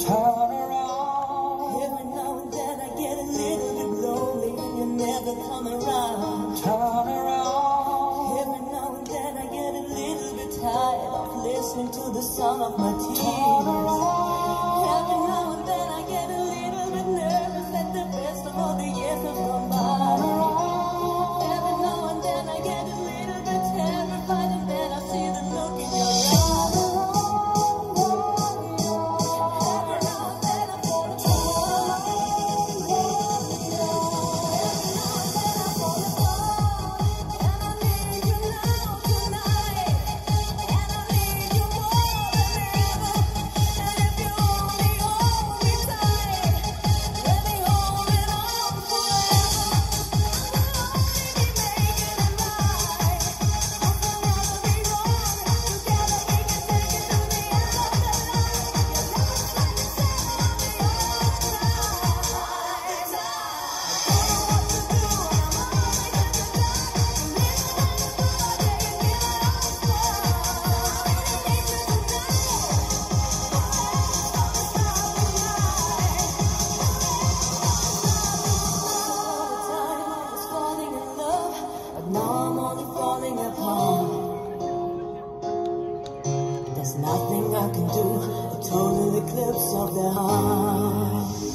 turn around. Every now and then I get a little bit lonely and you never come around. Turn around. Every now and then I get a little bit tired of listening to the sound of my tears. Turn around. Every now and then I get a little bit nervous at the best of all the years have gone by. Every now and then I get a little bit terrified and then I see the look in your eyes. Every now and then I fall apart. Every now and then I fall apart. And I need you now tonight. And I need you more than ever. And if you only hold me tight, let me hold it on forever. We'll only be making it right. We'll never be wrong. Together we can take it to the end of the line. You'll never find yourself on the other side. I don't know what to do and I'm only gonna die. Live on the project and give it all a try. I need you to know now I'm only falling apart. There's nothing I can do, a total eclipse of the heart.